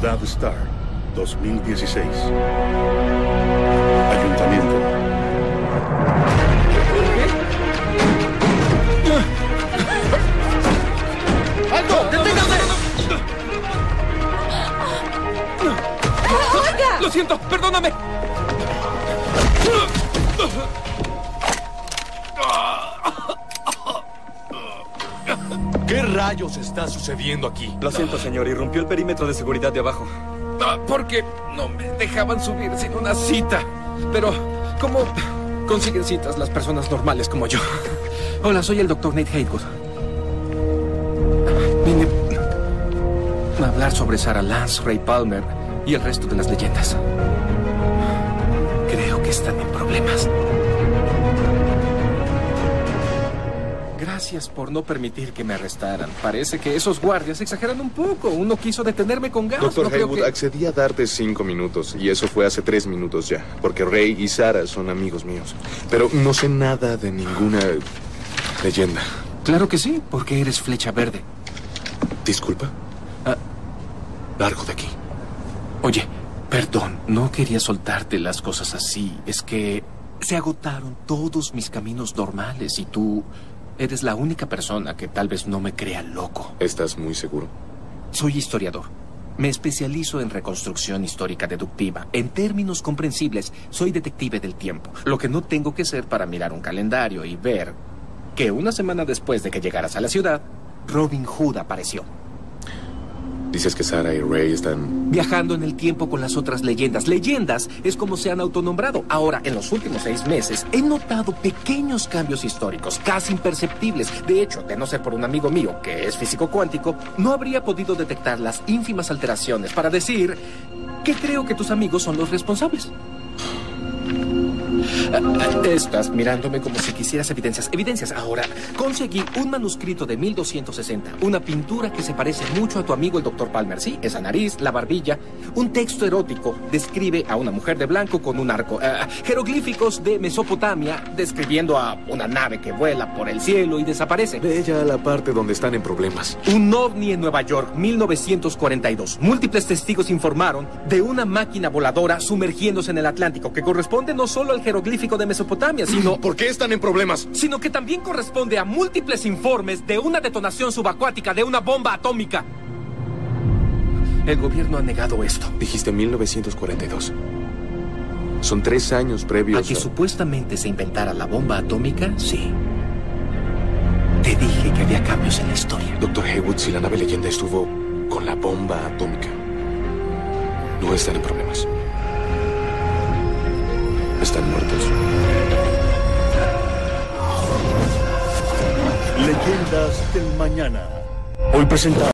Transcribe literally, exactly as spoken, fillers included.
Ciudad Star, dos mil dieciséis. Ayuntamiento. ¡Alto! ¡Deténgase! ¡Oiga! ¡Lo siento! ¡Perdóname! ¿Qué rayos está sucediendo aquí? Lo siento, señor. Irrumpió el perímetro de seguridad de abajo. Ah, porque no me dejaban subir sin una cita. Pero, ¿cómo consiguen citas las personas normales como yo? Hola, soy el doctor Nate Haywood. Vine a hablar sobre Sarah Lance, Ray Palmer y el resto de las leyendas. Creo que están en problemas. Gracias por no permitir que me arrestaran. Parece que esos guardias exageran un poco. Uno quiso detenerme con gas. Doctor No creo Haywood, que... accedí a darte cinco minutos, y eso fue hace tres minutos ya, porque Ray y Sarah son amigos míos. Pero no sé nada de ninguna leyenda. Claro que sí, porque eres Flecha Verde. Disculpa. Ah. Largo de aquí. Oye, perdón, no quería soltarte las cosas así. Es que se agotaron todos mis caminos normales y tú eres la única persona que tal vez no me crea loco. ¿Estás muy seguro? Soy historiador. Me especializo en reconstrucción histórica deductiva. En términos comprensibles, soy detective del tiempo. Lo que no tengo que ser para mirar un calendario y ver que una semana después de que llegaras a la ciudad, Robin Hood apareció. Dices que Sarah y Ray están... Viajando en el tiempo con las otras leyendas. Leyendas es como se han autonombrado. Ahora, en los últimos seis meses, he notado pequeños cambios históricos, casi imperceptibles. De hecho, de no ser por un amigo mío, que es físico cuántico, no habría podido detectar las ínfimas alteraciones para decir que creo que tus amigos son los responsables. Estás mirándome como si quisieras evidencias. Evidencias. Ahora, conseguí un manuscrito de mil doscientos sesenta. Una pintura que se parece mucho a tu amigo el doctor Palmer. Sí, esa nariz, la barbilla. Un texto erótico describe a una mujer de blanco con un arco. Uh, jeroglíficos de Mesopotamia describiendo a una nave que vuela por el cielo y desaparece. Ve ya a la parte donde están en problemas. Un ovni en Nueva York, mil novecientos cuarenta y dos. Múltiples testigos informaron de una máquina voladora sumergiéndose en el Atlántico, que corresponde no solo al jeroglífico de Mesopotamia, sino... ¿Por qué están en problemas? Sino que también corresponde a múltiples informes de una detonación subacuática de una bomba atómica. El gobierno ha negado esto. Dijiste mil novecientos cuarenta y dos. Son tres años previos ¿A que a... supuestamente se inventara la bomba atómica? Sí. Te dije que había cambios en la historia. Doctor Haywood, si la nave leyenda estuvo con la bomba atómica, no están en problemas. Están muertos. Leyendas del mañana. Hoy presentamos